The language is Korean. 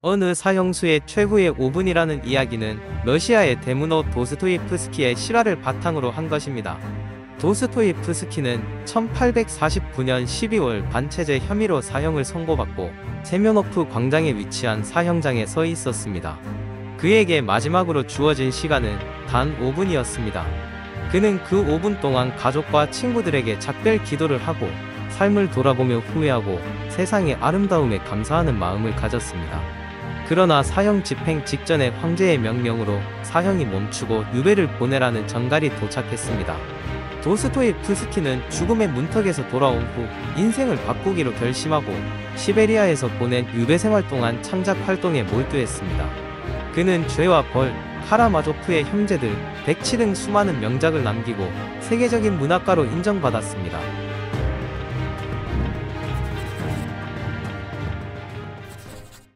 어느 사형수의 최후의 5분이라는 이야기는 러시아의 대문호 도스토옙스키의 실화를 바탕으로 한 것입니다. 도스토옙스키는 1849년 12월 반체제 혐의로 사형을 선고받고 세면호프 광장에 위치한 사형장에 서 있었습니다. 그에게 마지막으로 주어진 시간은 단 5분이었습니다. 그는 그 5분 동안 가족과 친구들에게 작별 기도를 하고 삶을 돌아보며 후회하고 세상의 아름다움에 감사하는 마음을 가졌습니다. 그러나 사형 집행 직전에 황제의 명령으로 사형이 멈추고 유배를 보내라는 전갈이 도착했습니다. 도스토옙스키는 죽음의 문턱에서 돌아온 후 인생을 바꾸기로 결심하고 시베리아에서 보낸 유배 생활 동안 창작 활동에 몰두했습니다. 그는 죄와 벌, 카라마조프의 형제들, 백치 등 수많은 명작을 남기고 세계적인 문학가로 인정받았습니다.